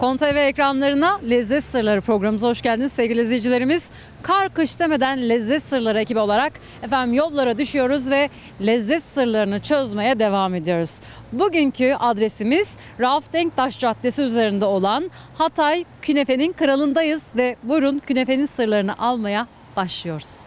KON TV ekranlarına Lezzet Sırları programımıza hoş geldiniz sevgili izleyicilerimiz. Kar kış demeden Lezzet Sırları ekibi olarak yollara düşüyoruz ve lezzet sırlarını çözmeye devam ediyoruz. Bugünkü adresimiz Rauf Denktaş Caddesi üzerinde olan Hatay Künefe'nin kralındayız ve buyurun künefenin sırlarını almaya başlıyoruz.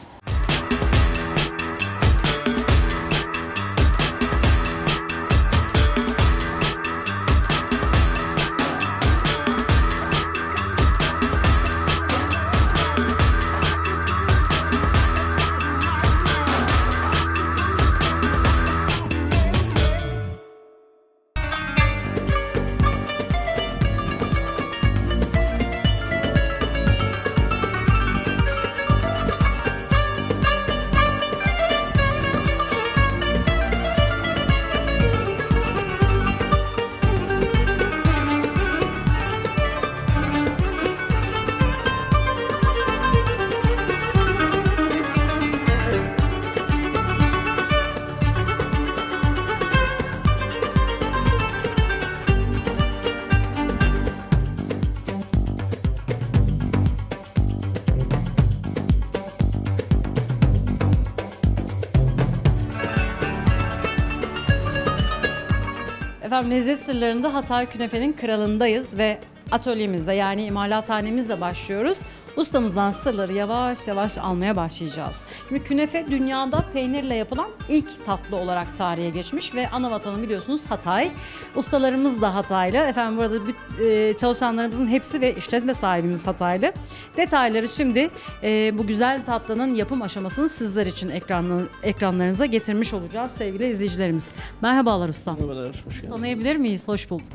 Lezzet Sırları'nda Hatay Künefe'nin kralındayız ve atölyemizde yani imalathanemizle başlıyoruz. Ustamızdan sırları yavaş yavaş almaya başlayacağız. Şimdi künefe dünyada peynirle yapılan ilk tatlı olarak tarihe geçmiş ve ana vatanı biliyorsunuz Hatay. Ustalarımız da Hataylı. Burada çalışanlarımızın hepsi ve işletme sahibimiz Hataylı. Detayları şimdi bu güzel tatlının yapım aşamasını sizler için ekranlarınıza getirmiş olacağız sevgili izleyicilerimiz. Merhabalar ustam. Merhabalar, hoş geldiniz. Tanıyabilir miyiz? Hoş bulduk.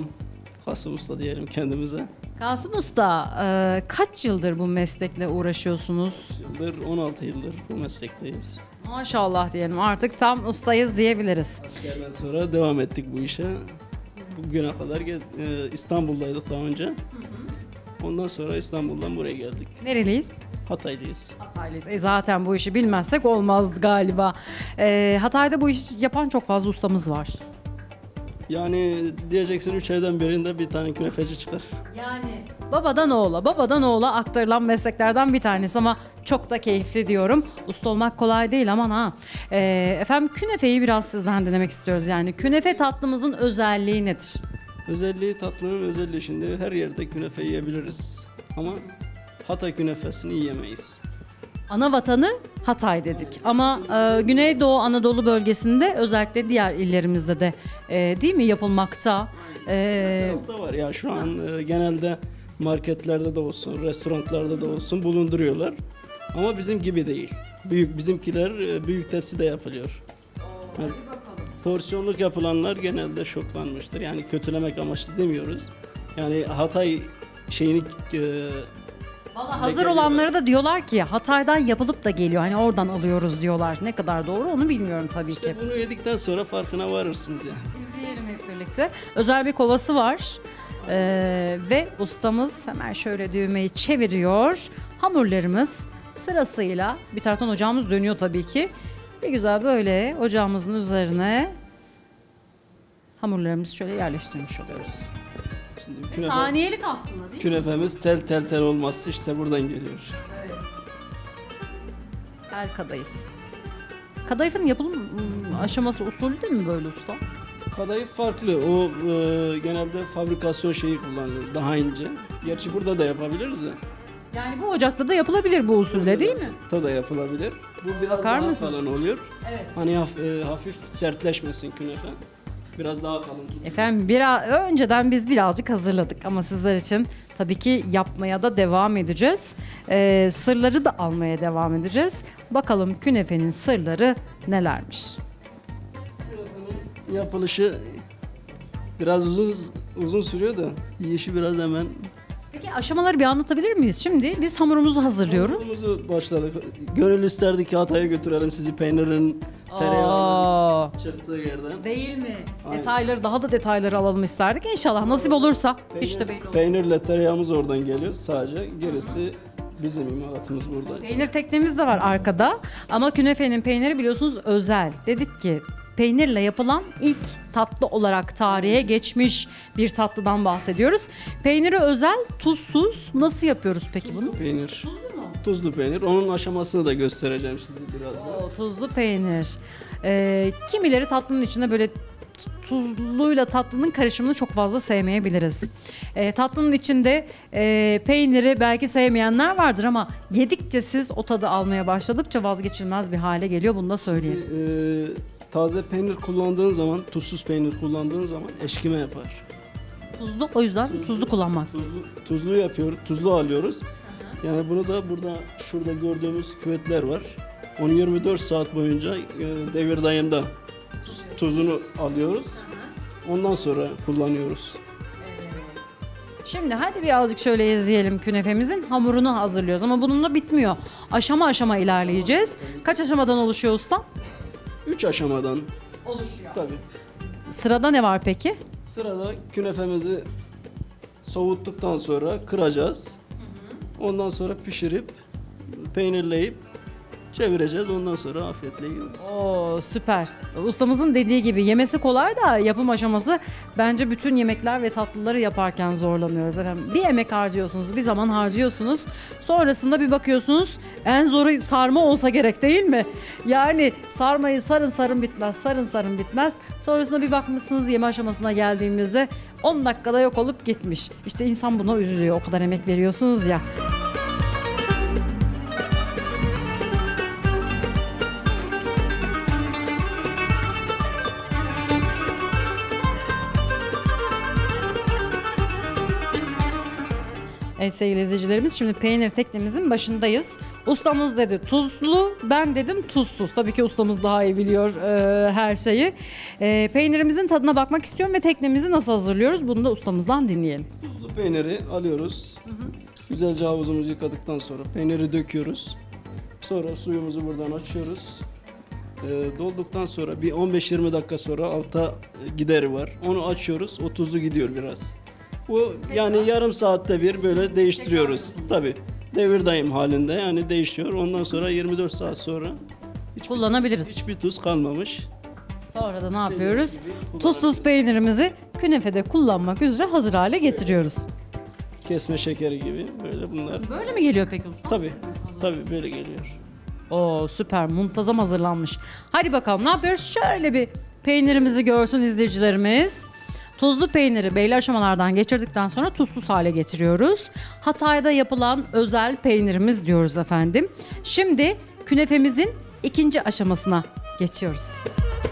Kasım Usta diyelim kendimize. Kasım Usta, kaç yıldır bu meslekle uğraşıyorsunuz? 16 yıldır bu meslekteyiz. Maşallah diyelim, artık tam ustayız diyebiliriz. Askerden sonra devam ettik bu işe. Bugüne kadar İstanbul'daydık daha önce. Ondan sonra İstanbul'dan buraya geldik. Nereliyiz? Hataylıyız. Hataylıyız. Zaten bu işi bilmezsek olmaz galiba. Hatay'da bu işi yapan çok fazla ustamız var. Yani diyeceksin 3 evden birinde bir tane künefeci çıkar. Yani babadan oğula aktarılan mesleklerden bir tanesi ama çok da keyifli diyorum. Usta olmak kolay değil aman ha. Künefeyi biraz sizden dinlemek istiyoruz. Yani künefe tatlımızın özelliği nedir? Tatlının özelliği şimdi her yerde künefe yiyebiliriz. Ama Hatay künefesini yiyemeyiz. Ana vatanı Hatay dedik ama Güneydoğu Anadolu bölgesinde özellikle diğer illerimizde de değil mi yapılmakta? Tarafta var ya şu an genelde marketlerde de olsun, restoranlarda da olsun bulunduruyorlar. Ama bizim gibi değil. Bizimkiler büyük tepside yapılıyor. Yani, porsiyonluk yapılanlar genelde şoklanmıştır. Yani kötülemek amaçlı demiyoruz. Yani Hatay şeyini Vallahi hazır olanları da diyorlar ki Hatay'dan yapılıp da geliyor. Hani oradan alıyoruz diyorlar. Ne kadar doğru onu bilmiyorum tabii ki. Bunu yedikten sonra farkına varırsınız yani. İzleyelim hep birlikte. Özel bir kovası var. Ve ustamız hemen şöyle düğmeyi çeviriyor. Hamurlarımız sırasıyla bir taraftan ocağımız dönüyor tabii ki. Bir güzel böyle ocağımızın üzerine hamurlarımızı şöyle yerleştirmiş oluyoruz. Saniyelik aslında değil mi? Künefemiz tel olması işte buradan geliyor. Evet. Tel kadayıf. Kadayıfın yapılım aşaması usulü değil mi böyle usta? Kadayıf farklı. O genelde fabrikasyon şeyi kullanılıyor. Daha ince. Gerçi burada da yapabiliriz ya. Yani bu ocakta da yapılabilir bu usulde değil mi? Burada da yapılabilir. Bu biraz Bakar daha mısınız? kalın oluyor. Evet. Hani hafif sertleşmesin künefe. Biraz daha kalın. Önceden biz birazcık hazırladık ama sizler için tabii ki yapmaya da devam edeceğiz. Sırları da almaya devam edeceğiz. Bakalım künefenin sırları nelermiş? Künefenin yapılışı biraz uzun sürüyor da yiyişi biraz hemen. Peki aşamaları bir anlatabilir miyiz? Şimdi biz hamurumuzu hazırlıyoruz. Hamurumuzu başladık. Gönül isterdi ki Hatay'a götürelim sizi peynirin tereyağının çıktığı yerden. Değil mi? Aynen. Daha da detayları alalım isterdik. İnşallah nasip olursa. İşte belli olur. Peynirle tereyağımız oradan geliyor sadece. Gerisi bizim imalatımız burada. Peynir teknemiz de var arkada. Ama künefenin peyniri biliyorsunuz özel. Dedik ki peynirle yapılan ilk tatlı olarak tarihe geçmiş bir tatlıdan bahsediyoruz. Peyniri özel, tuzsuz. Nasıl yapıyoruz peki bunu? Peynir. Tuzlu mu? Tuzlu peynir. Onun aşamasını da göstereceğim size birazdan. O tuzlu peynir. Kimileri tatlının içinde böyle tuzluyla tatlının karışımını çok fazla sevmeyebiliriz. Tatlının içinde peyniri belki sevmeyenler vardır ama yedikçe siz o tadı almaya başladıkça vazgeçilmez bir hale geliyor. Bunu da söyleyeyim. Taze peynir kullandığın zaman, tuzsuz peynir kullandığın zaman eşkime yapar. Tuzlu, o yüzden tuzlu kullanmak. Tuzlu yapıyoruz, tuzlu alıyoruz. Yani bunu da şurada gördüğümüz küvetler var. 24 saat boyunca devir daimde tuzunu alıyoruz. Ondan sonra kullanıyoruz. Şimdi hadi birazcık şöyle izleyelim künefemizin hamurunu hazırlıyoruz ama bununla bitmiyor. Aşama aşama ilerleyeceğiz. Kaç aşamadan oluşuyor usta? 3 aşamadan. Oluşuyor. Tabii. Sırada ne var peki? Sırada künefemizi soğuttuktan sonra kıracağız. Ondan sonra pişirip peynirleyip çevireceğiz. Ondan sonra afiyetle yiyoruz. Oo süper. Ustamızın dediği gibi yemesi kolay da yapım aşaması bence bütün yemekler ve tatlıları yaparken zorlanıyoruz efendim. Bir emek harcıyorsunuz, bir zaman harcıyorsunuz. Sonrasında bir bakıyorsunuz en zoru sarma olsa gerek değil mi? Yani sarmayı sarın bitmez, sarın bitmez. Sonrasında bir bakmışsınız yeme aşamasına geldiğimizde 10 dakikada yok olup gitmiş. İşte insan buna üzülüyor. O kadar emek veriyorsunuz ya. Evet sevgili izleyicilerimiz, şimdi peynir teknemizin başındayız. Ustamız dedi tuzlu, ben dedim tuzsuz. Tabii ki ustamız daha iyi biliyor her şeyi. Peynirimizin tadına bakmak istiyorum ve teknemizi nasıl hazırlıyoruz bunu da ustamızdan dinleyelim. Tuzlu peyniri alıyoruz. Güzelce havuzumuzu yıkadıktan sonra peyniri döküyoruz. Sonra suyumuzu buradan açıyoruz. Dolduktan sonra bir 15-20 dakika sonra alta gideri var. Onu açıyoruz. O tuzlu gidiyor biraz. Bu yani yarım saatte bir böyle değiştiriyoruz. Tabii. Devir daim halinde yani değişiyor. Ondan sonra 24 saat sonra kullanabiliriz. Hiçbir tuz kalmamış. Sonra da ne yapıyoruz? Tuzsuz peynirimizi künefede kullanmak üzere hazır hale getiriyoruz. Kesme şekeri gibi böyle bunlar. Böyle mi geliyor peki usta? Tabii. Tabii böyle geliyor. Oo süper, muntazam hazırlanmış. Hadi bakalım ne yapıyoruz? Şöyle bir peynirimizi görsün izleyicilerimiz. Tuzlu peyniri belli aşamalardan geçirdikten sonra tuzsuz hale getiriyoruz. Hatay'da yapılan özel peynirimiz diyoruz efendim. Şimdi künefemizin ikinci aşamasına geçiyoruz.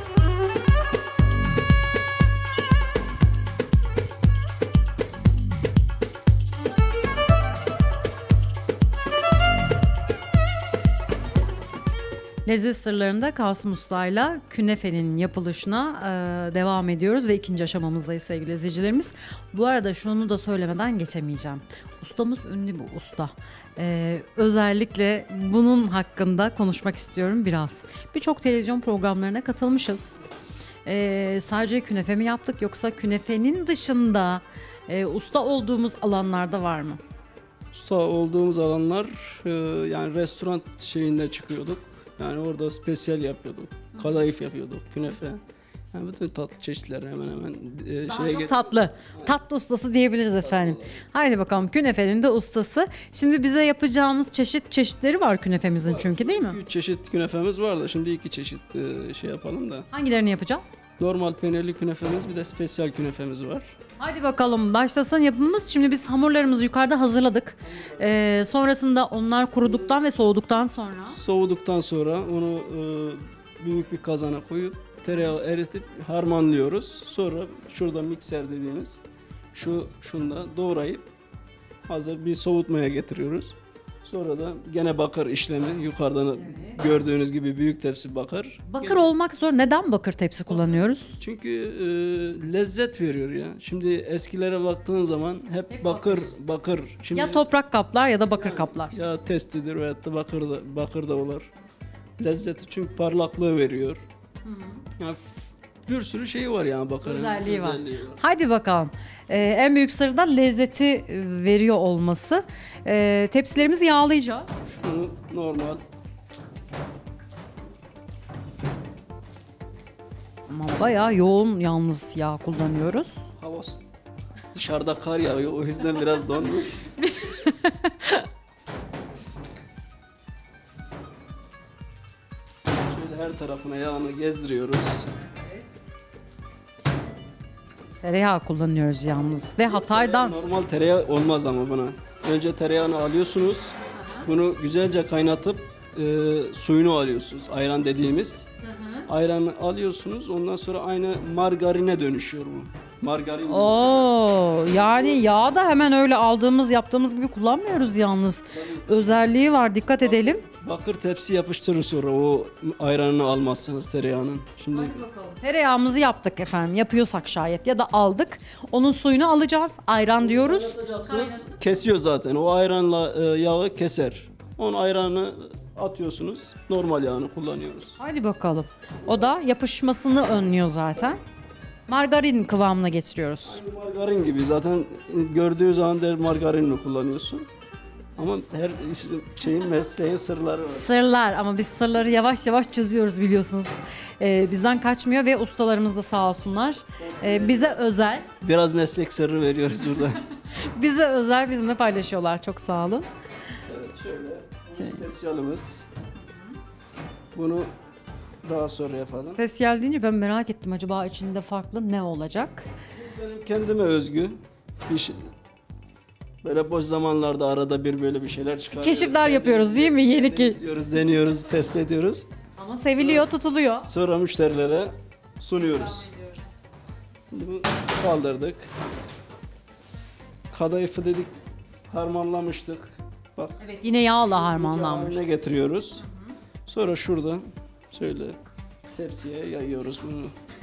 Lezzet sırlarında Kasım Usta'yla künefenin yapılışına devam ediyoruz ve ikinci aşamamızdayız sevgili izleyicilerimiz. Bu arada şunu da söylemeden geçemeyeceğim. Ustamız ünlü bir usta. Özellikle bunun hakkında konuşmak istiyorum biraz. Birçok televizyon programlarına katılmışız. Sadece künefe mi yaptık yoksa künefenin dışında usta olduğumuz alanlarda var mı? Usta olduğumuz alanlar yani restoran şeyinde çıkıyorduk. Yani orada spesiyel yapıyorduk. Kadayıf yapıyorduk, künefe. Yani bütün tatlı çeşitleri hemen hemen Daha çok tatlı. Tatlı ustası diyebiliriz efendim. Haydi bakalım künefenin de ustası. Şimdi bize yapacağımız çeşitleri var künefemizin çünkü değil mi? 2-3 çeşit künefemiz var da şimdi 2 çeşit şey yapalım da. Hangilerini yapacağız? Normal peynirli künefemiz bir de spesiyel künefemiz var. Haydi bakalım başlasın yapımımız. Şimdi biz hamurlarımızı yukarıda hazırladık. Sonrasında onlar kuruduktan ve soğuduktan sonra? Soğuduktan sonra onu büyük bir kazana koyup tereyağı eritip harmanlıyoruz. Sonra şurada mikser dediğimiz şunda doğrayıp hazır bir soğutmaya getiriyoruz. Sonra da gene bakır işlemi yukarıdan gördüğünüz gibi büyük tepsi bakır. Bakır olmak zor. Neden bakır tepsi kullanıyoruz? Çünkü lezzet veriyor ya. Şimdi eskilere baktığın zaman hep bakır. Şimdi Ya toprak kaplar ya da bakır kaplar. ya testidir veyahut da bakır da olur. Lezzeti çünkü parlaklığı veriyor. Yani bir sürü şey var yani bakırın. Özelliği var. Hadi bakalım. En büyük sırrı da lezzeti veriyor olması. Tepsilerimizi yağlayacağız. Şunu normal Ama bayağı yoğun yalnız yağ kullanıyoruz. Hava dışarıda kar yağıyor, o yüzden biraz donmuş. Şöyle her tarafına yağını gezdiriyoruz. Tereyağı kullanıyoruz yalnız ve Hatay'dan. Normal tereyağı olmaz ama buna. Önce tereyağını alıyorsunuz. Bunu güzelce kaynatıp suyunu alıyorsunuz. Ayran dediğimiz. Ayranı alıyorsunuz. Ondan sonra aynı margarine dönüşüyor bu. Margarin. Oo, yani yağı da hemen öyle yaptığımız gibi kullanmıyoruz yalnız. Özelliği var, dikkat edelim. Bakır tepsi yapıştırır sonra o ayranını almazsanız tereyağının. Şimdi Tereyağımızı yaptık efendim, yapıyorsak şayet ya da aldık. Onun suyunu alacağız, ayran diyoruz. yapacaksınız, kesiyor zaten. O ayranla yağı keser. Onun ayranını atıyorsunuz. Normal yağını kullanıyoruz. Hadi bakalım. O da yapışmasını önlüyor zaten. Margarin kıvamına getiriyoruz. Margarin gibi zaten gördüğü zaman der margarinini kullanıyorsun. Ama her mesleğin sırları var. Sırlar, ama biz sırları yavaş yavaş çözüyoruz biliyorsunuz. Bizden kaçmıyor ve ustalarımız da sağ olsunlar. Bize özel, Biraz meslek sırrı veriyoruz burada. bizimle paylaşıyorlar. Çok sağ olun. Evet şöyle. Bu spesiyalimiz. Bunu daha sonra yapalım. Spesiyel deyince ben merak ettim, acaba içinde farklı ne olacak? Benim kendime özgü bir şey. Böyle boş zamanlarda arada bir böyle bir şeyler çıkarıyoruz. Keşifler yapıyoruz değil mi? Yeni ki. Deniyoruz, test ediyoruz. Ama seviliyor, tutuluyor. Sonra müşterilere sunuyoruz. Şimdi bunu kaldırdık. Kadayıfı dedik, harmanlamıştık. Bak, Evet, yine yağla haline harmanlanmış. getiriyoruz. Sonra şuradan şöyle tepsiye yayıyoruz bunu.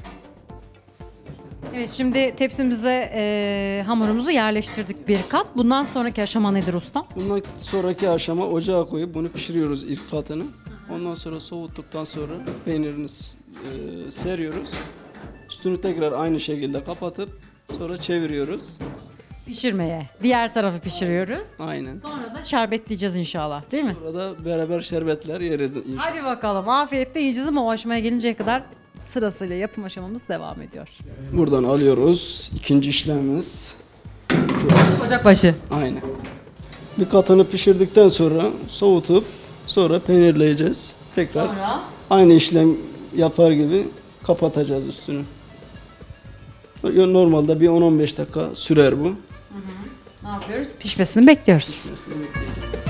Evet, şimdi tepsimize hamurumuzu yerleştirdik bir kat. Bundan sonraki aşama nedir ustam? Bundan sonraki aşama ocağa koyup bunu pişiriyoruz ilk katını. Ondan sonra soğuttuktan sonra peynirini seriyoruz. Üstünü tekrar aynı şekilde kapatıp sonra çeviriyoruz. Pişirmeye. Diğer tarafı pişiriyoruz. Aynen. Sonra da şerbetleyeceğiz inşallah, değil mi? Burada beraber şerbetler yeriz inşallah. Hadi bakalım. Afiyetle yiyeceğiz ama o aşamaya gelinceye kadar sırasıyla yapım aşamamız devam ediyor. Buradan alıyoruz. İkinci işlemimiz. Şurası. Ocakbaşı. Aynen. Bir katını pişirdikten sonra soğutup sonra peynirleyeceğiz. Tekrar Sonra aynı işlem yapar gibi kapatacağız üstünü. Normalde bir 10-15 dakika sürer bu. ne yapıyoruz? Pişmesini bekliyoruz. Mesela bekleyeceğiz.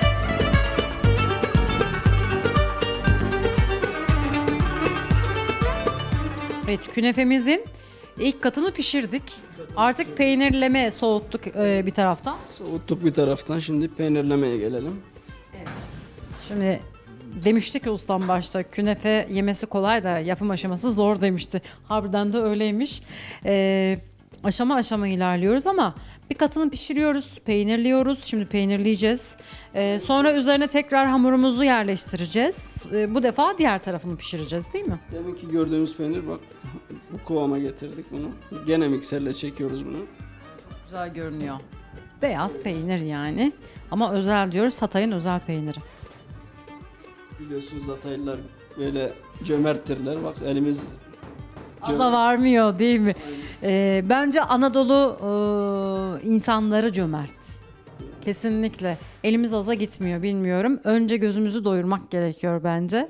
Evet, künefemizin ilk katını pişirdik. Artık peynirleme soğuttuk bir taraftan. Soğuttuk bir taraftan. Şimdi peynirlemeye gelelim. Şimdi demişti ki ustam başta, künefe yemesi kolay da yapım aşaması zor demişti. Harbiden de öyleymiş. Aşama aşama ilerliyoruz ama bir katını pişiriyoruz, peynirliyoruz. Şimdi peynirleyeceğiz. Sonra üzerine tekrar hamurumuzu yerleştireceğiz. Bu defa diğer tarafını pişireceğiz, değil mi? Deminki gördüğümüz peynir bak bu kıvama getirdik bunu. Gene mikserle çekiyoruz bunu. Güzel görünüyor. Beyaz peynir yani. Ama özel diyoruz, Hatay'ın özel peyniri. Biliyorsunuz Hataylılar böyle cömerttirler. Bak elimiz Aza varmıyor değil mi? Bence Anadolu insanları cömert. Kesinlikle. Elimiz aza gitmiyor, bilmiyorum. Önce gözümüzü doyurmak gerekiyor bence.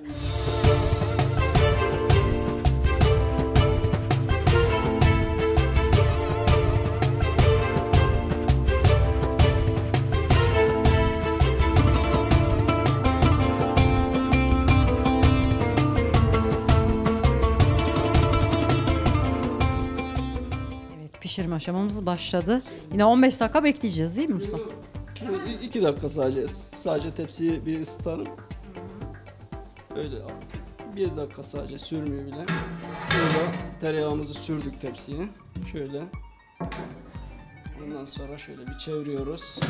Pişirme aşamamız başladı. Yine 15 dakika bekleyeceğiz değil mi usta? 2 dakika sadece. Sadece tepsiyi bir ısıtalım. Öyle 1 dakika sadece, sürmüyor bile. Burada tereyağımızı sürdük tepsiye. Şöyle. Ondan sonra şöyle bir çeviriyoruz.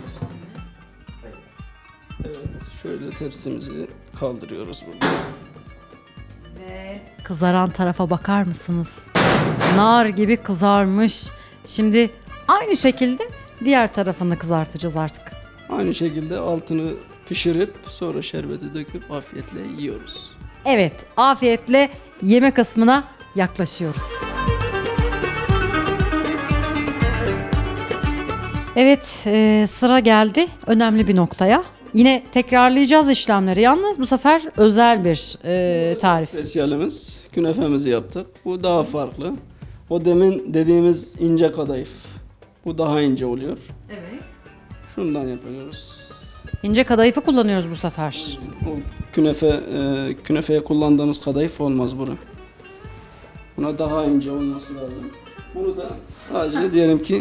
Evet, şöyle tepsimizi kaldırıyoruz burada. Ve kızaran tarafa bakar mısınız? Nar gibi kızarmış. Şimdi aynı şekilde diğer tarafını kızartacağız artık. Aynı şekilde altını pişirip sonra şerbeti döküp afiyetle yiyoruz. Evet, afiyetle yeme kısmına yaklaşıyoruz. Evet, sıra geldi önemli bir noktaya. Yine tekrarlayacağız işlemleri. Yalnız bu sefer özel bir tarif. Spesiyalimiz künefemizi yaptık. Bu daha farklı. O demin dediğimiz ince kadayıf. Bu daha ince oluyor. Evet. Şundan yapıyoruz. İnce kadayıfı kullanıyoruz bu sefer. O künefeye kullandığımız kadayıf olmaz bura. Buna daha ince olması lazım. Bunu da sadece diyelim ki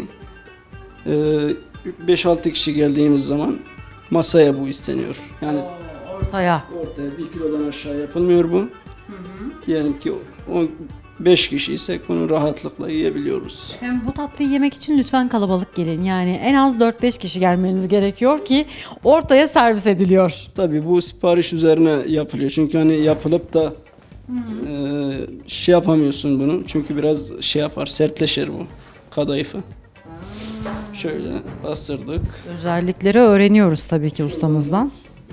5-6 kişi geldiğimiz zaman masaya bu isteniyor. Yani Ortaya. ortaya 1 kilodan aşağı yapılmıyor bu. Diyelim ki 5 kişiysek bunu rahatlıkla yiyebiliyoruz. Efendim, bu tatlıyı yemek için lütfen kalabalık gelin. Yani en az 4-5 kişi gelmeniz gerekiyor ki ortaya servis ediliyor. Tabii bu sipariş üzerine yapılıyor. Çünkü hani yapılıp da şey yapamıyorsun bunu. Çünkü biraz şey yapar, sertleşir bu kadayıfı. Şöyle bastırdık. Özellikleri öğreniyoruz tabii ki ustamızdan.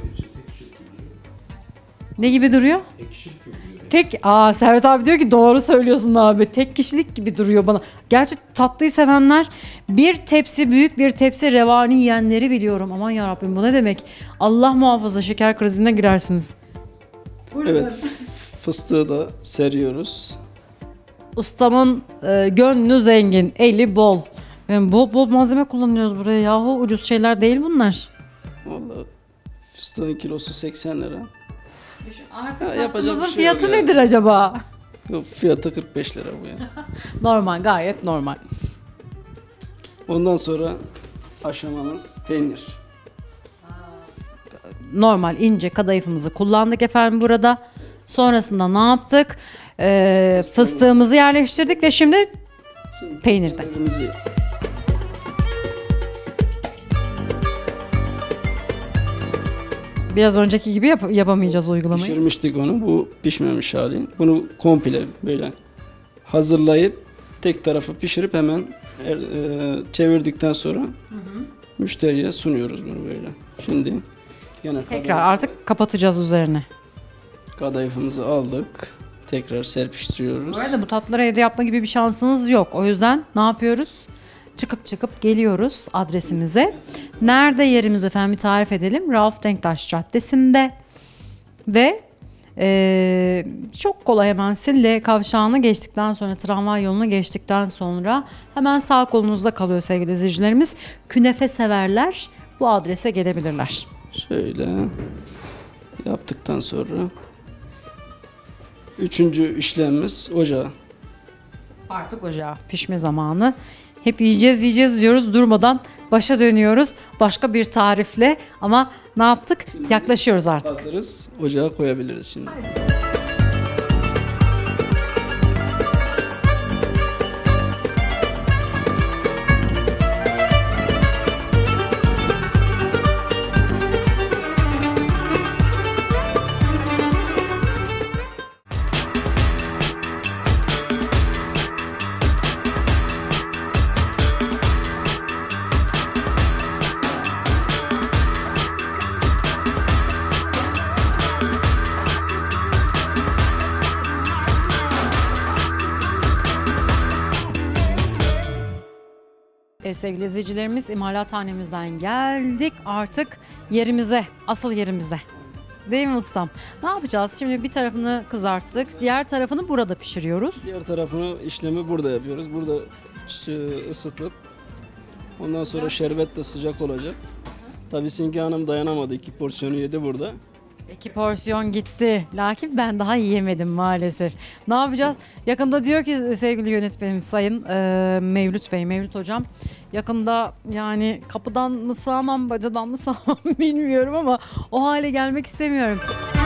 Ne gibi duruyor? Servet abi diyor ki doğru söylüyorsun abi. Tek kişilik gibi duruyor bana. Gerçi tatlıyı sevenler bir tepsi, büyük bir tepsi revani yiyenleri biliyorum. Aman yarabbim, bu ne demek? Allah muhafaza, şeker krizine girersiniz. Evet, fıstığı da seriyoruz. Ustamın gönlü zengin, eli bol. Yani bol malzeme kullanıyoruz buraya yahu. Ucuz şeyler değil bunlar. Vallahi fıstığın kilosu 80 lira. Artık yapacak tatlımızın bir şey fiyatı yok yani. nedir acaba? Yok, fiyatı 45 lira bu yani. Normal, gayet normal. Ondan sonra aşamamız peynir. Normal ince kadayıfımızı kullandık efendim burada. Sonrasında ne yaptık? Fıstığımızı yerleştirdik ve şimdi peynirde. Peynirimizi Biraz önceki gibi yapamayacağız uygulamayı. pişirmiştik onu. Bu pişmemiş hali. Bunu komple böyle hazırlayıp tek tarafı pişirip hemen çevirdikten sonra müşteriye sunuyoruz bunu böyle. Şimdi yine Tekrar artık kapatacağız üzerine. kadayıfımızı aldık. Tekrar serpiştiriyoruz. Bu arada bu tatlıları evde yapma gibi bir şansınız yok. O yüzden ne yapıyoruz? Çıkıp geliyoruz adresimize. Nerede yerimiz efendim, bir tarif edelim. Rauf Denktaş Caddesi'nde ve çok kolay, hemen Sille kavşağını geçtikten sonra, tramvay yolunu geçtikten sonra hemen sağ kolunuzda kalıyor sevgili izleyicilerimiz. Künefe severler bu adrese gelebilirler. Şöyle yaptıktan sonra üçüncü işlemimiz ocağa. Artık ocağa pişme zamanı. Hep yiyeceğiz diyoruz, durmadan başa dönüyoruz. Başka bir tarifle ama ne yaptık? Yaklaşıyoruz artık. Hazırız. Ocağa koyabiliriz şimdi. Sevgili izleyicilerimiz, imalathanemizden geldik artık yerimize, asıl yerimizde. Değil mi ustam? Ne yapacağız? Şimdi bir tarafını kızarttık, diğer tarafını burada pişiriyoruz. Diğer tarafını işlemi burada yapıyoruz. Burada ısıtıp ondan sonra şerbet de sıcak olacak. Tabii Sinki Hanım dayanamadı. 2 porsiyonu yedi burada. 2 porsiyon gitti. Lakin ben daha yiyemedim maalesef. Ne yapacağız? Yakında diyor ki sevgili yönetmenim Sayın Mevlüt Bey, Mevlüt Hocam. Yakında yani kapıdan mı sığamam, bacadan mı sığamam bilmiyorum ama o hale gelmek istemiyorum.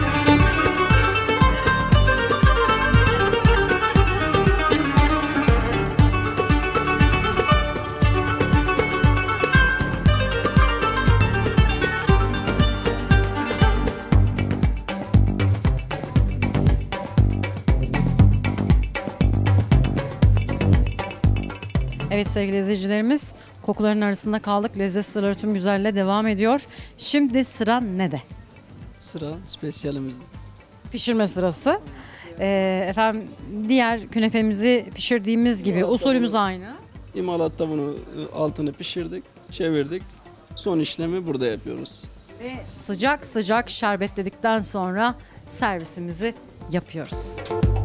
Evet sevgili izleyicilerimiz, kokuların arasında kaldık. Lezzet sırları tüm güzelle devam ediyor. Şimdi sıra ne de? Sıra spesiyalimizde. Pişirme sırası. Efendim diğer künefemizi pişirdiğimiz gibi usulümüz aynı. İmalatta bunu altını pişirdik, çevirdik. Son işlemi burada yapıyoruz. Ve sıcak sıcak şerbetledikten sonra servisimizi yapıyoruz.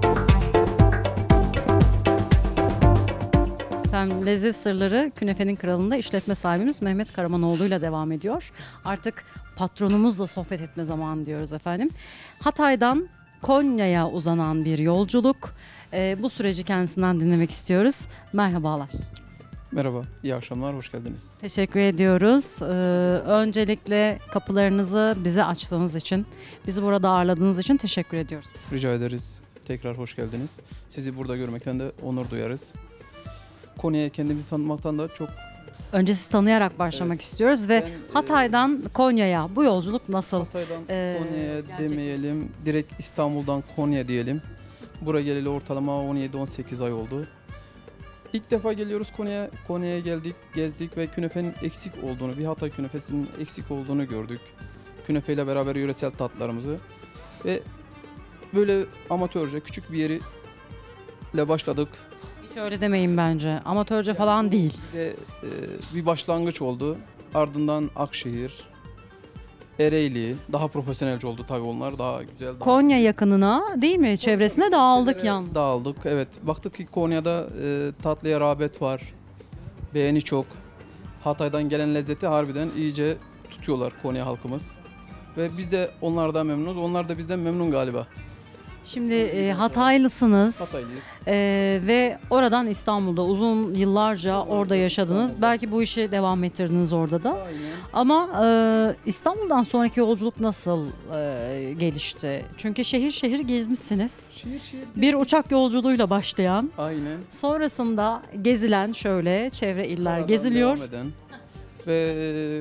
Efendim Lezzet Sırları Künefenin Kralı'nda işletme sahibimiz Mehmet Karamanoğlu ile devam ediyor. Artık patronumuzla sohbet etme zamanı diyoruz efendim. Hatay'dan Konya'ya uzanan bir yolculuk. Bu süreci kendisinden dinlemek istiyoruz. Merhabalar. Merhaba, iyi akşamlar, hoş geldiniz. Teşekkür ediyoruz. Öncelikle kapılarınızı bize açtığınız için, bizi burada ağırladığınız için teşekkür ediyoruz. Rica ederiz. Tekrar hoş geldiniz. Sizi burada görmekten de onur duyarız. Konya'ya kendimizi tanıtmaktan da çok... Önce sizi tanıyarak başlamak istiyoruz ve Hatay'dan Konya'ya bu yolculuk nasıl? Hatay'dan Konya'ya demeyelim, direkt İstanbul'dan Konya diyelim. Buraya geleli ortalama 17-18 ay oldu. İlk defa geliyoruz Konya'ya. Konya'ya geldik, gezdik ve künefenin eksik olduğunu, bir Hatay künefesinin eksik olduğunu gördük. Künefeyle beraber yöresel tatlarımızı ve böyle amatörce küçük bir yeriyle başladık. Hiç öyle demeyin bence. Amatörce falan değil. Bize bir başlangıç oldu. Ardından Akşehir, Ereğli, daha profesyonelce oldu tabii onlar. Daha güzel. Daha Konya yakınına değil mi? Çevresine dağıldık yalnız. Dağıldık, evet. Baktık ki Konya'da tatlıya rağbet var. Beğeni çok. Hatay'dan gelen lezzeti harbiden iyice tutuyorlar Konya halkımız. Ve biz de onlardan memnunuz. Onlar da bizden memnun galiba. Şimdi Hataylısınız. Hataylıyız. Ve oradan İstanbul'da uzun yıllarca orada yaşadınız. Belki bu işi devam ettirdiniz orada da. Aynen. Ama İstanbul'dan sonraki yolculuk nasıl gelişti? Çünkü şehir şehir gezmişsiniz. Şehir. Bir uçak yolculuğuyla başlayan, Aynen. sonrasında gezilen şöyle çevre iller Oradan geziliyor. devam eden ve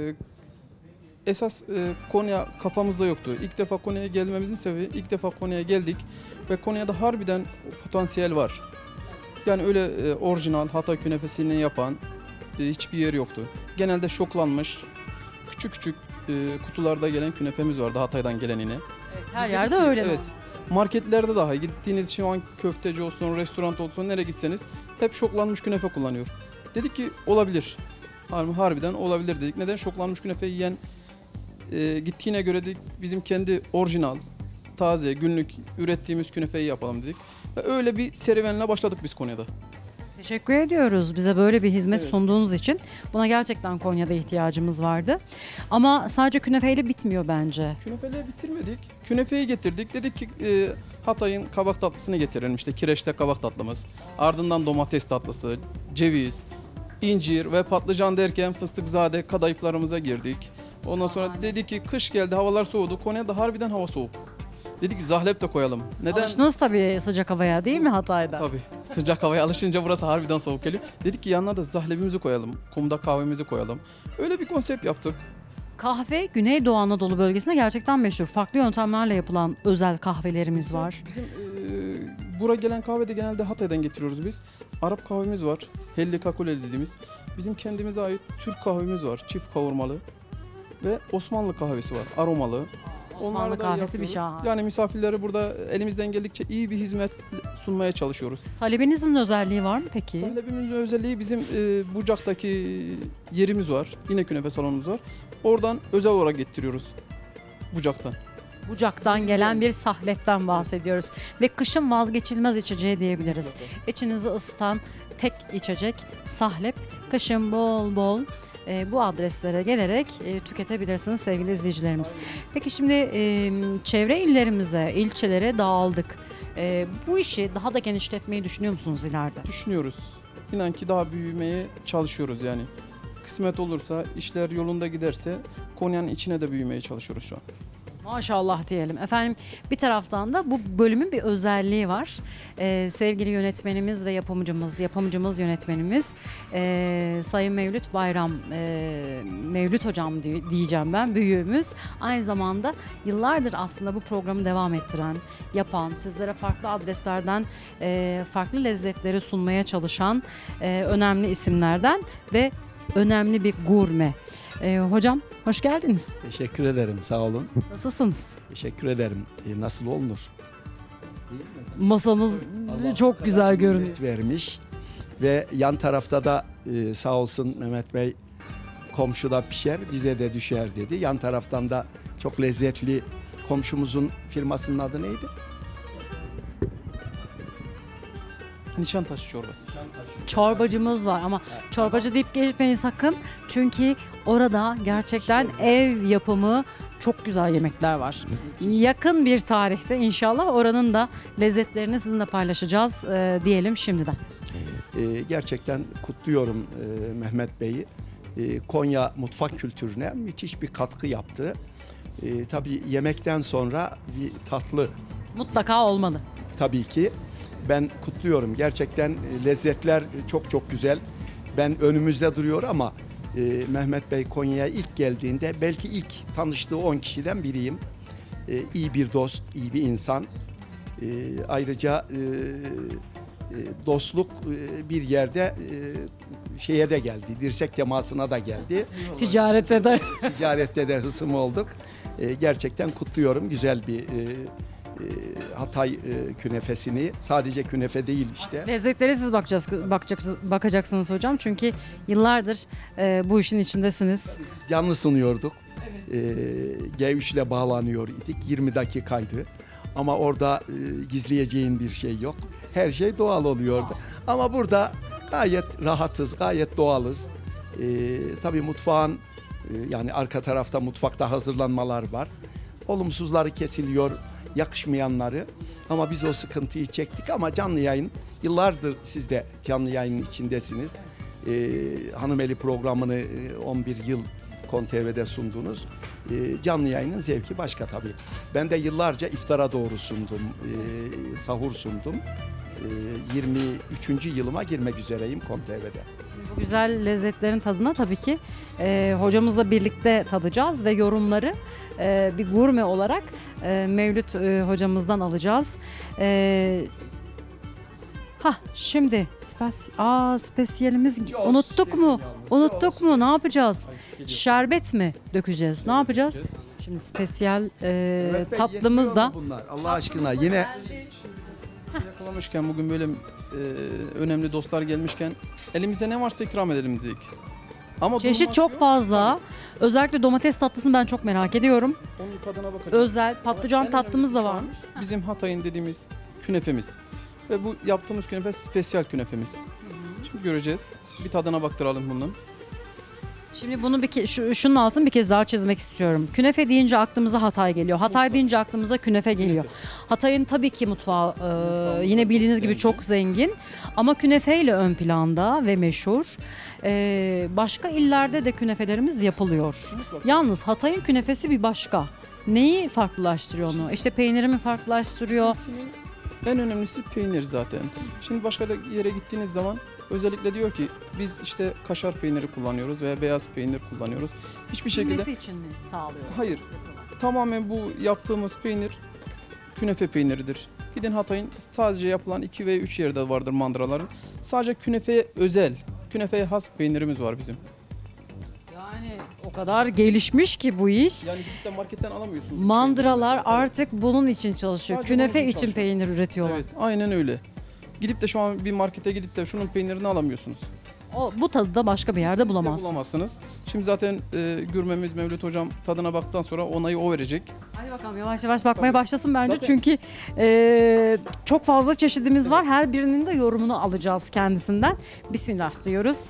esas Konya kafamızda yoktu. İlk defa Konya'ya gelmemizin sebebi, ilk defa Konya'ya geldik ve Konya'da harbiden potansiyel var. Yani öyle orijinal Hatay künefesini yapan hiçbir yer yoktu. Genelde şoklanmış, küçük küçük kutularda gelen künefemiz vardı Hatay'dan gelen yine. Evet, her Biz yerde dedik ki, öyle. Evet. Marketlerde daha gittiğiniz şu an köfteci olsun, restoran olsun nereye gitseniz hep şoklanmış künefe kullanıyor. Dedik ki olabilir. Harbiden olabilir dedik. Neden? Şoklanmış künefe yiyen gittiğine göre de bizim kendi orijinal, taze, günlük ürettiğimiz künefeyi yapalım dedik. Ve öyle bir serüvenle başladık biz Konya'da. Teşekkür ediyoruz bize böyle bir hizmet Evet. sunduğunuz için. Buna gerçekten Konya'da ihtiyacımız vardı. Ama sadece künefeyle bitmiyor bence. Künefeleri bitirmedik. Künefeyi getirdik. Dedik ki Hatay'ın kabak tatlısını getirelim. İşte kireçte kabak tatlımız. Ardından domates tatlısı, ceviz, incir ve patlıcan derken fıstıkzade kadayıflarımıza girdik. Ondan sonra dedik ki kış geldi, havalar soğudu. Konya'da harbiden hava soğuk. Dedik ki zahlep de koyalım. Neden? Alıştınız tabii sıcak havaya değil mi Hatay'da? Tabii. Sıcak havaya alışınca burası harbiden soğuk geliyor. Dedik ki yanına da zahlebimizi koyalım. Kumda kahvemizi koyalım. Öyle bir konsept yaptık. Kahve Güneydoğu Anadolu bölgesinde gerçekten meşhur. Farklı yöntemlerle yapılan özel kahvelerimiz var. Bizim buraya gelen kahve de genelde Hatay'dan getiriyoruz biz. Arap kahvemiz var. Helli kakule dediğimiz. Bizim kendimize ait Türk kahvemiz var. Çift kavurmalı. Ve Osmanlı kahvesi var. Aromalı. Osmanlı Onları da kahvesi bir yapıyoruz. şahane. Yani misafirlere burada elimizden geldikçe iyi bir hizmet sunmaya çalışıyoruz. Salebinizin özelliği var mı peki? Sahlebimizin özelliği bizim Bucak'taki yerimiz var. Yine künefe salonumuz var. Oradan özel olarak getiriyoruz. Bucak'tan. Bucak'tan gelen bir sahlepten bahsediyoruz. Ve kışın vazgeçilmez içeceği diyebiliriz. İçinizi ısıtan tek içecek sahlep. Kışın bol bol bu adreslere gelerek tüketebilirsiniz sevgili izleyicilerimiz. Peki şimdi çevre illerimize, ilçelere dağıldık. Bu işi daha da genişletmeyi düşünüyor musunuz ileride? Düşünüyoruz. İnan ki daha büyümeye çalışıyoruz yani. Kısmet olursa, işler yolunda giderse Konya'nın içine de büyümeye çalışıyoruz şu an. Maşallah diyelim. Efendim bir taraftan da bu bölümün bir özelliği var. Sevgili yönetmenimiz ve yapımcımız yönetmenimiz Sayın Mevlüt Bayram, Mevlüt Hocam diyeceğim ben, büyüğümüz. Aynı zamanda yıllardır aslında bu programı devam ettiren, yapan, sizlere farklı adreslerden farklı lezzetleri sunmaya çalışan önemli isimlerden ve önemli bir gurme. Hocam hoş geldiniz. Teşekkür ederim, sağ olun. Nasılsınız? Teşekkür ederim. Nasıl olunur? Masamız Allah çok kadar güzel görünüyor. nimet vermiş ve yan tarafta da sağ olsun Mehmet Bey komşuda pişer bize de düşer dedi. Yan taraftan da çok lezzetli komşumuzun firmasının adı neydi? Nişantaşı çorbası. Çorbacımız var ama çorbacı deyip geçmeyin sakın. Çünkü orada gerçekten ev yapımı çok güzel yemekler var. Yakın bir tarihte inşallah oranın da lezzetlerini sizinle paylaşacağız diyelim şimdiden. Gerçekten kutluyorum Mehmet Bey'i. Konya mutfak kültürüne müthiş bir katkı yaptı. Tabii yemekten sonra bir tatlı Mutlaka olmalı. tabii ki. Ben kutluyorum. Gerçekten lezzetler çok çok güzel. Ben önümüzde duruyor ama Mehmet Bey Konya'ya ilk geldiğinde belki ilk tanıştığı 10 kişiden biriyim. İyi bir dost, iyi bir insan. Ayrıca dostluk bir yerde şeye de geldi, dirsek temasına da geldi. Ticarette de. Ticarette de hısım olduk. Gerçekten kutluyorum. Güzel bir Hatay künefesini. Sadece künefe değil işte. Lezzetlere siz bakacaksınız hocam. Çünkü yıllardır bu işin içindesiniz. Canlı sunuyorduk. G3 ile bağlanıyor idik. 20 dakikaydı. Ama orada gizleyeceğin bir şey yok. Her şey doğal oluyordu. Ama burada gayet rahatız, gayet doğalız. Tabii mutfağın yani arka tarafta mutfakta hazırlanmalar var. Olumsuzları kesiliyor, yakışmayanları. Ama biz o sıkıntıyı çektik ama canlı yayın, yıllardır siz de canlı yayının içindesiniz. Hanımeli programını 11 yıl KON TV'de sundunuz. Canlı yayının zevki başka tabii. Ben de yıllarca iftara doğru sundum, sahur sundum. 23. yılıma girmek üzereyim KON TV'de. Bu güzel lezzetlerin tadına tabii ki hocamızla birlikte tadacağız ve yorumları bir gurme olarak Mevlüt hocamızdan alacağız. Şimdi spesiyelimiz unuttuk mu? Unuttuk mu? Ne yapacağız? Şerbet mi dökeceğiz? Ne yapacağız? Şimdi spesiyel tatlımız da Bunlar. Allah aşkına yine Yakalamışken bugün böyle önemli dostlar gelmişken elimizde ne varsa ikram edelim dedik. Ama çeşit durmak çok yok. fazla. Özellikle domates tatlısını ben çok merak ediyorum. Onun tadına bakacağız. Özel patlıcan En tatlımız da önemlisi şu varmış. an Bizim Hatay'ın dediğimiz künefemiz. Ve bu yaptığımız künefe spesiyel künefemiz. Şimdi göreceğiz. Bir tadına baktıralım bunun. Şimdi bunu şunun altını bir kez daha çizmek istiyorum. Künefe deyince aklımıza Hatay geliyor. Hatay deyince aklımıza künefe geliyor. Hatay'ın tabii ki mutfağı yine bildiğiniz gibi çok zengin. Ama künefeyle ön planda ve meşhur. Başka illerde de künefelerimiz yapılıyor. Yalnız Hatay'ın künefesi bir başka. Neyi farklılaştırıyor onu? İşte peyniri mi farklılaştırıyor? En önemlisi peynir zaten. Şimdi başka yere gittiğiniz zaman özellikle diyor ki biz işte kaşar peyniri kullanıyoruz veya beyaz peynir kullanıyoruz. Hiçbir şekilde Bilmesi için mi sağlıyor? hayır. Tamamen bu yaptığımız peynir künefe peyniridir. Gidin Hatay'ın sadece yapılan 2 ve 3 yerde vardır mandıraların. Sadece künefeye özel, künefeye has peynirimiz var bizim. Yani o kadar gelişmiş ki bu iş. Yani gidip de marketten alamıyorsunuz. Mandıralar Peyniri mesela. artık bunun için çalışıyor. Sadece bunun Künefe için için çalışıyor. peynir üretiyorlar. Evet, aynen öyle. Gidip de şu an bir markete gidip de şunun peynirini alamıyorsunuz. Bu tadı da başka bir yerde bulamaz. Bulamazsınız. Şimdi zaten gürmemiz Mevlüt Hocam tadına baktıktan sonra onayı o verecek. Hadi bakalım yavaş yavaş bakmaya Tabii. başlasın bence. Zaten- Çünkü çok fazla çeşidimiz var. Her birinin de yorumunu alacağız kendisinden. Bismillah diyoruz.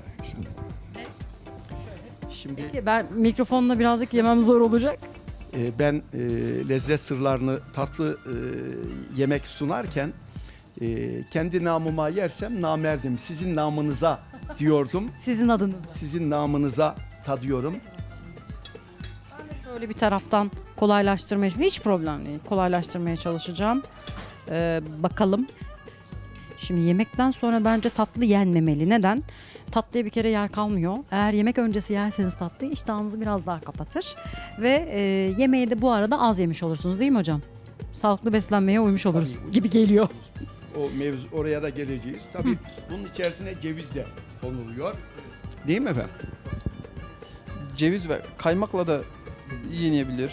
şimdi Ben mikrofonla birazcık yemem zor olacak. ben lezzet sırlarını tatlı yemek sunarken kendi namıma yersem namerdim. Sizin namınıza diyordum. Sizin adınızla. Sizin namınıza tadıyorum. Ben de şöyle bir taraftan kolaylaştırmaya, hiç problem değil. Kolaylaştırmaya çalışacağım. Bakalım. Şimdi yemekten sonra bence tatlı yenmemeli. Neden? Tatlıya bir kere yer kalmıyor. Eğer yemek öncesi yerseniz tatlıyı iştahınızı biraz daha kapatır. Ve yemeği de bu arada az yemiş olursunuz değil mi hocam? Sağlıklı beslenmeye uymuş oluruz Tabii. gibi geliyor. O mevzu oraya da geleceğiz. Tabii bunun içerisine ceviz de konuluyor. Değil mi efendim? Ceviz ve kaymakla da yenebilir.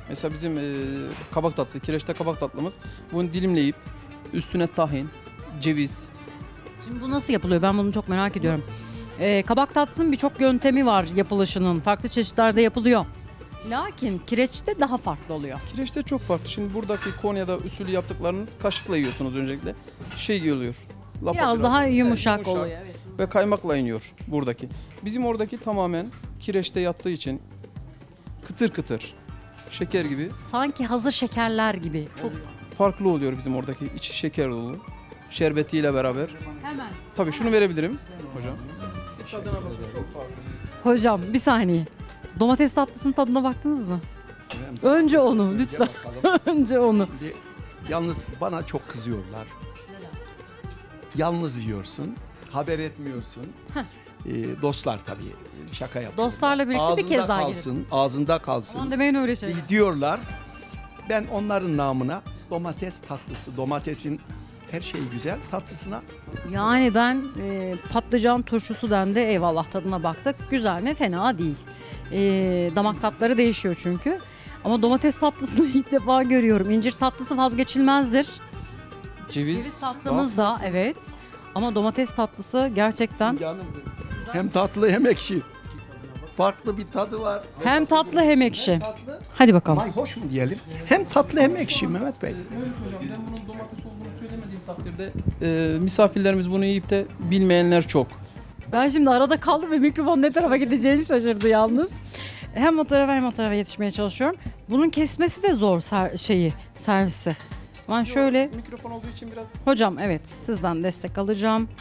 Mesela bizim kabak tatlısı, kireçte kabak tatlımız. Bunu dilimleyip üstüne tahin, ceviz. Şimdi bu nasıl yapılıyor? Ben bunu çok merak ediyorum. Kabak tatlısının birçok yöntemi var yapılışının. Farklı çeşitlerde yapılıyor. Lakin kireçte daha farklı oluyor. Kireçte çok farklı. Şimdi buradaki Konya'da usulü yaptıklarınız kaşıkla yiyorsunuz öncelikle. Şey oluyor. lapa Biraz daha yumuşak oluyor. Evet. Ve kaymakla iniyor buradaki. Bizim oradaki tamamen kireçte yattığı için kıtır kıtır, şeker gibi Sanki hazır şekerler gibi. çok farklı oluyor bizim oradaki. İçi şeker dolu. Şerbetiyle beraber. Hemen. Tabii şunu verebilirim hocam. Bir tadına bakın, çok farklı. Hocam bir saniye. Domates tatlısının tadına baktınız mı? Önce onu lütfen. Önce onu. Şimdi yalnız bana çok kızıyorlar. Yalnız yiyorsun, haber etmiyorsun. Dostlar tabii şaka yapıyorlar. Dostlarla birlikte bir kez daha kalsın, ağzında kalsın Aman demeyin öyle şey. diyorlar. Ben onların namına domates tatlısı, domatesin her şeyi güzel tatlısına. Yani ben patlıcan turşusu dendi, eyvallah tadına baktık. Güzel mi? Fena değil. Damak tatları değişiyor çünkü. Ama domates tatlısını ilk defa görüyorum. İncir tatlısı vazgeçilmezdir. Ceviz tatlımız da evet. Ama domates tatlısı gerçekten Hem tatlı hem ekşi. Farklı bir tadı var. hem tatlı hem ekşi. Hem tatlı, Hadi bakalım. mayhoş mu diyelim? Hem tatlı hem ekşi Mehmet Bey. Evet hocam, ben bunun domates olduğunu söylemediğim takdirde misafirlerimiz bunu yiyip de bilmeyenler çok. Ben şimdi arada kaldım ve mikrofon ne tarafa gideceğini şaşırdı yalnız. Hem o tarafa hem o tarafa yetişmeye çalışıyorum. Bunun kesmesi de zor servisi. Ben şöyle Mikrofon olduğu için biraz hocam evet sizden destek alacağım.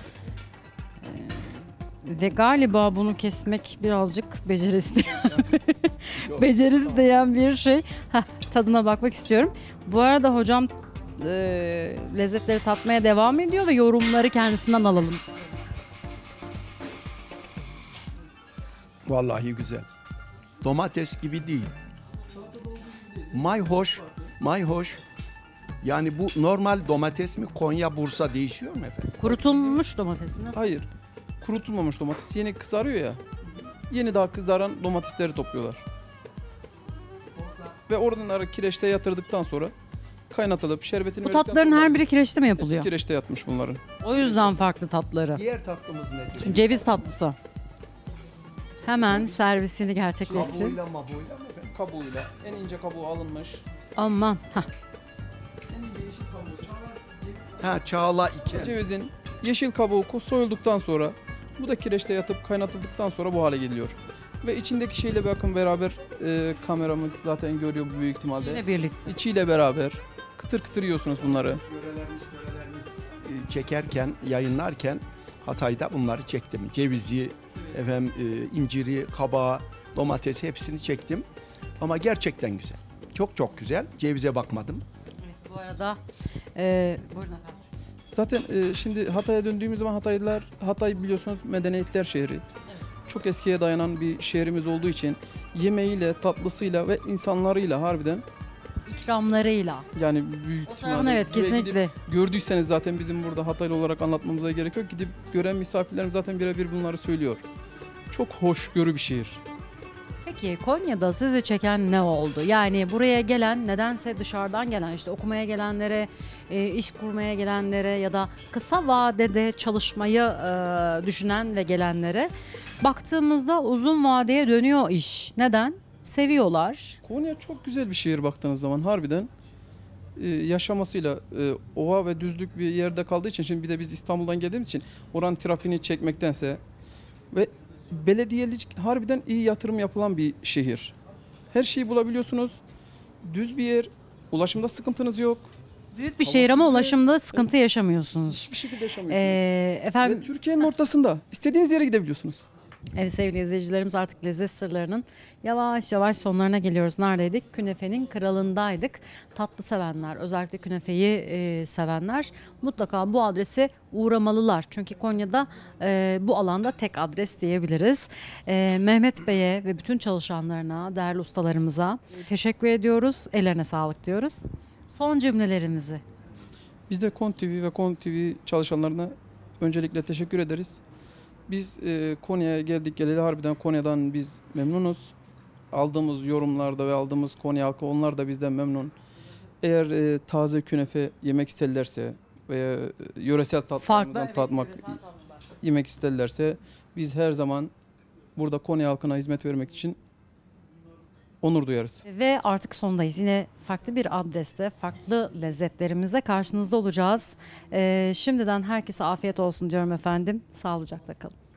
Ve galiba bunu kesmek birazcık beceri isteyen, beceri isteyen bir şey. Tadına bakmak istiyorum. Bu arada hocam lezzetleri tatmaya devam ediyor ve yorumları kendisinden alalım. Vallahi güzel. Domates gibi değil. Mayhoş, mayhoş. Yani bu normal domates mi? Konya, Bursa değişiyor mu efendim? Kurutulmuş domates mi? Nasıl? hayır. Kurutulmamış domates yeni kızarıyor ya. Yeni daha kızaran domatesleri topluyorlar. Ve oradan kireçte yatırdıktan sonra kaynatılıp şerbetini Bu verdikten tatların sonra her biri kireçte mi hepsi yapılıyor? kireçte yatmış bunların. O yüzden farklı tatları. Diğer tatlımız nedir? Ceviz tatlısı. Hemen servisini gerçekleştirin. Kabuğuyla mabuğuyla mı efendim? Kabuğuyla, en ince kabuğu alınmış. Aman. En ince yeşil kabuğu. Ha, çağla 2. Cevizin yeşil kabuğu soyulduktan sonra bu da kireçte yatıp kaynatıldıktan sonra bu hale geliyor. Ve içindeki şeyle bakın beraber kameramız zaten görüyor bu büyük ihtimalle. Yine birlikte. İçiyle beraber kıtır kıtır yiyorsunuz bunları. Görelerimiz çekerken, yayınlarken Hatay'da bunları çektim. Cevizi, efendim, inciri, kabağı, domatesi hepsini çektim. Ama gerçekten güzel. Çok çok güzel. Cevize bakmadım. Evet, bu arada buyurun efendim. Zaten şimdi Hatay'a döndüğümüz zaman Hatay biliyorsunuz medeniyetler şehri. Çok eskiye dayanan bir şehrimiz olduğu için yemeğiyle, tatlısıyla ve insanlarıyla harbiden İkramlarıyla. yani büyük O tarafın ihtimalle evet buraya gidip kesinlikle. gördüyseniz zaten bizim burada Hataylı olarak anlatmamıza gerek yok. Gidip gören misafirlerim zaten birebir bunları söylüyor. Çok hoşgörü bir şehir. Peki Konya'da sizi çeken ne oldu? Yani buraya gelen nedense dışarıdan gelen işte okumaya gelenlere, iş kurmaya gelenlere ya da kısa vadede çalışmayı düşünen ve gelenlere baktığımızda uzun vadeye dönüyor iş. Neden? Seviyorlar. Konya çok güzel bir şehir baktığınız zaman harbiden. Yaşamasıyla ova ve düzlük bir yerde kaldığı için şimdi bir de biz İstanbul'dan geldiğimiz için oranın trafiğini çekmektense ve belediyelik harbiden iyi yatırım yapılan bir şehir. Her şeyi bulabiliyorsunuz. Düz bir yer. Ulaşımda sıkıntınız yok. Büyük bir Havası şehir ama güzel. ulaşımda sıkıntı yaşamıyorsunuz. Hiçbir şekilde yaşamıyorsunuz. Efendim Ve Türkiye'nin ortasında. İstediğiniz yere gidebiliyorsunuz. evet sevgili izleyicilerimiz artık lezzet sırlarının yavaş yavaş sonlarına geliyoruz. Neredeydik? Künefenin kralındaydık. Tatlı sevenler, özellikle künefeyi sevenler mutlaka bu adrese uğramalılar. Çünkü Konya'da bu alanda tek adres diyebiliriz. Mehmet Bey'e ve bütün çalışanlarına, değerli ustalarımıza teşekkür ediyoruz. Ellerine sağlık diyoruz. Son cümlelerimizi. Biz de KON TV ve KON TV çalışanlarına öncelikle teşekkür ederiz. Biz Konya'ya geldik geleli harbiden Konya'dan biz memnunuz. aldığımız yorumlarda ve aldığımız Konya halkı, onlar da bizden memnun. Eğer taze künefe yemek isterlerse veya yöresel tatlarımızdan yemek isterlerse, biz her zaman burada Konya halkına hizmet vermek için onur duyarız. Ve artık sondayız. Yine farklı bir adreste, farklı lezzetlerimizle karşınızda olacağız. Şimdiden herkese afiyet olsun diyorum efendim. Sağlıcakla kalın.